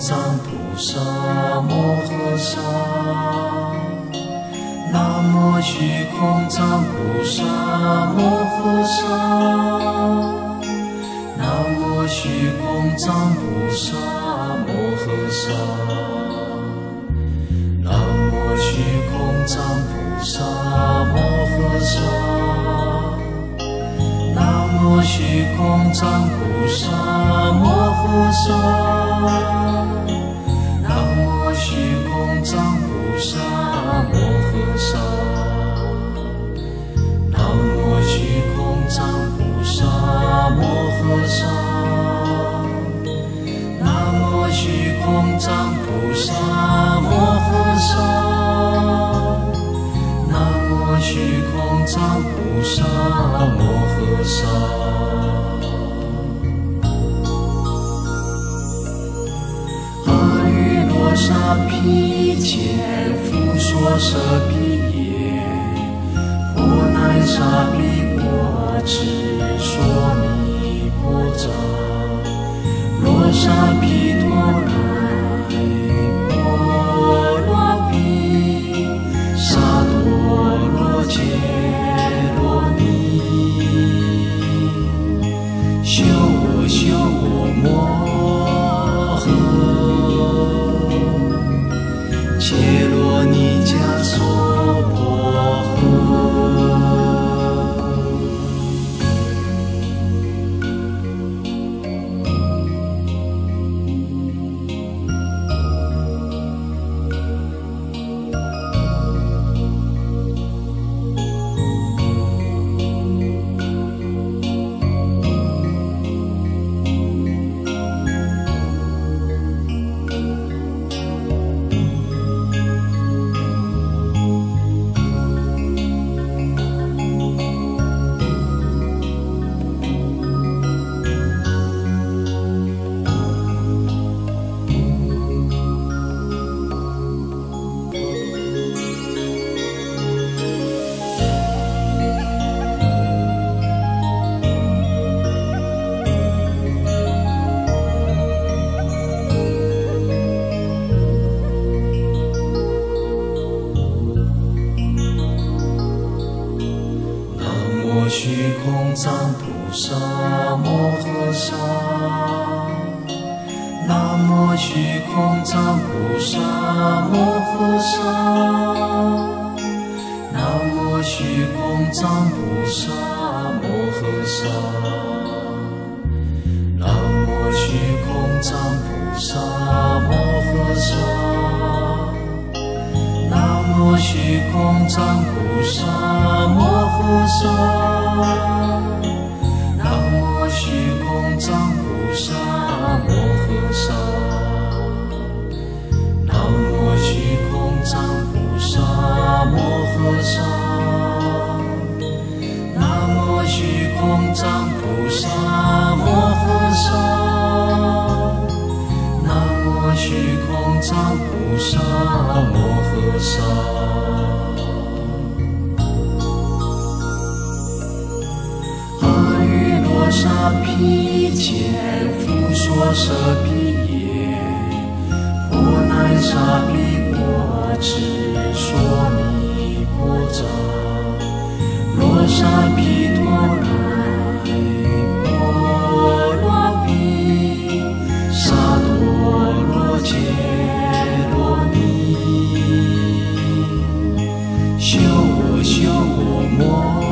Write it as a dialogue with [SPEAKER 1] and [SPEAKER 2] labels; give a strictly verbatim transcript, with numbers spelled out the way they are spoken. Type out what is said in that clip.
[SPEAKER 1] 藏菩萨摩诃萨，南无虚空藏菩萨摩诃萨，南无虚空藏菩萨摩诃萨，南无虚空藏菩萨摩诃萨，南无虚空藏菩萨摩诃萨，南无虚空藏菩萨摩诃萨，南无虚空藏菩萨摩诃萨，南无虚空藏菩萨摩诃萨，南无虚空藏菩萨摩诃萨。沙毗揭复说舍毗耶，婆难沙毗婆胝说弥婆札，罗沙毗陀罗波罗毗，沙陀罗揭罗尼，修我修我摩诃，揭罗尼迦娑婆诃。虚空藏菩萨摩诃萨，南无虚空藏菩萨摩诃萨，南无虚空藏菩萨摩诃萨，南无虚空藏菩萨摩诃萨，南无虚空藏菩萨摩诃萨，南无虚空藏菩萨摩诃萨，南无虚空藏菩萨摩诃萨，南无虚空藏菩萨摩诃萨，南无虚空藏菩萨摩诃萨。沙毗揭复说舍毗耶，婆难沙毗婆胝说弥婆札，罗沙毗陀罗波罗毗，沙陀罗揭罗尼，修我修我摩